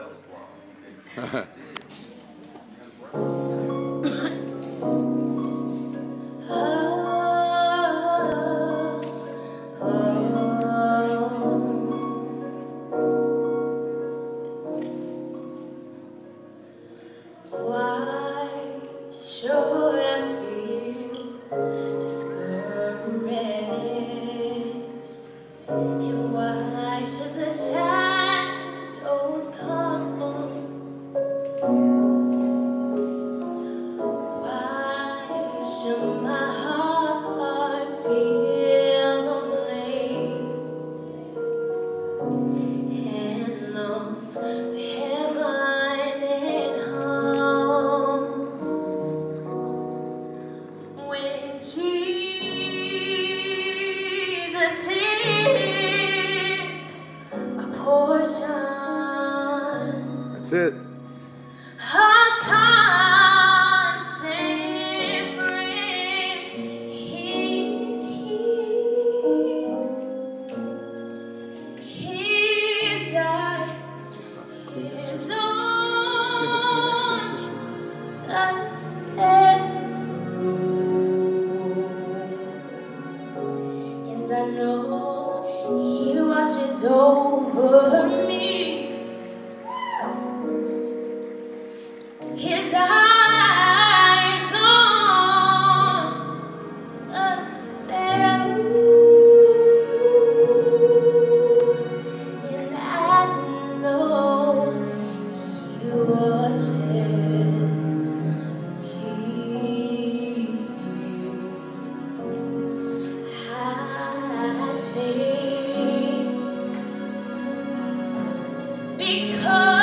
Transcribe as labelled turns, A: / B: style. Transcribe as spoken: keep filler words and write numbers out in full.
A: Why should I feel discouraged? And why should the shadows come? Why should my heart feel lonely and long for heaven and home? When Jesus is a portion,
B: That's it.
A: a constant friend, He's here. His eye is on the sparrow, and I know He watches over me. His eyes on the sparrow, and I know He watches me. I sing because